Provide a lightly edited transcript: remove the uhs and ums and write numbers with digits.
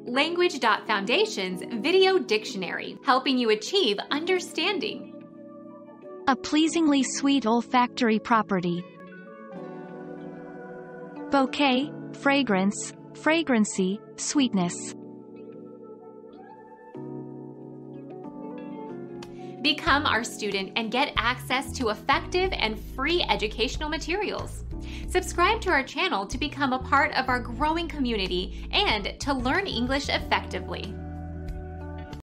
Language.Foundation's Video Dictionary, helping you achieve understanding. A pleasingly sweet olfactory property. Bouquet, fragrance, fragrancy, sweetness. Become our student and get access to effective and free educational materials. Subscribe to our channel to become a part of our growing community and to learn English effectively.